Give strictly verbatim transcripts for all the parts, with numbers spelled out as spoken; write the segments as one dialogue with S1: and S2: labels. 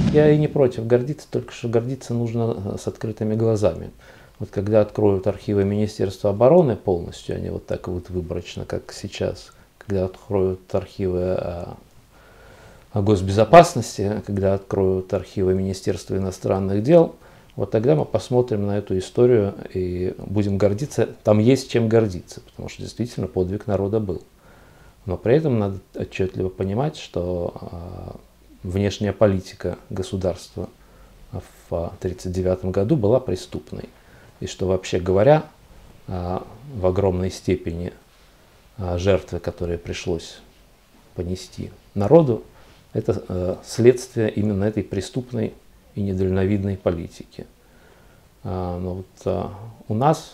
S1: Я и не против гордиться, только что гордиться нужно с открытыми глазами. Вот когда откроют архивы Министерства обороны полностью, а не вот так вот выборочно, как сейчас, когда откроют архивы о, о госбезопасности, когда откроют архивы Министерства иностранных дел, вот тогда мы посмотрим на эту историю и будем гордиться. Там есть чем гордиться, потому что действительно подвиг народа был. Но при этом надо отчетливо понимать, что внешняя политика государства в тысяча девятьсот тридцать девятом году была преступной. И что, вообще говоря, в огромной степени жертвы, которые пришлось понести народу, это следствие именно этой преступной и недальновидной политики. Но вот у нас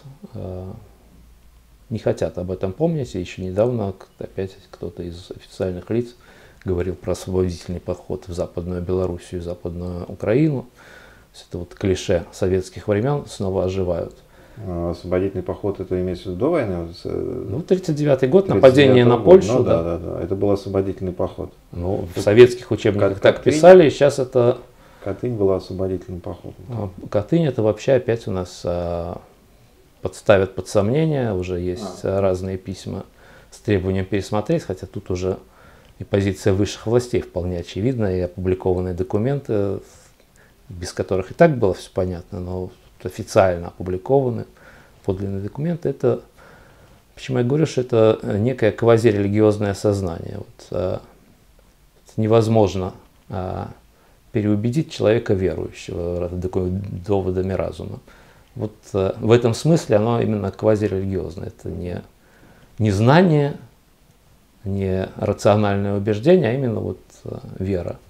S1: не хотят об этом помнить, и еще недавно опять кто-то из официальных лиц говорил про освободительный поход в Западную Белоруссию и Западную Украину. Это вот клише советских времен снова оживают.
S2: А освободительный поход, это имеется в виду до войны?
S1: Ну, тридцать девятый год, нападение на Польшу.
S2: Ну,
S1: да.
S2: да, да, да, это был освободительный поход.
S1: Ну, в советских учебниках
S2: Кат
S1: так
S2: Катынь,
S1: писали, и сейчас это...
S2: Катынь была освободительным походом.
S1: Катынь это вообще опять у нас а, подставят под сомнение, уже есть а. разные письма с требованием пересмотреть, хотя тут уже и позиция высших властей вполне очевидна, и опубликованные документы, без которых и так было все понятно, но официально опубликованы подлинные документы. Это, почему я говорю, что это некое квазирелигиозное сознание. Вот, а, невозможно а, переубедить человека верующего доводами разума. Вот а, в этом смысле оно именно квазирелигиозное. Это не, не знание, не рациональное убеждение, а именно вот а, вера.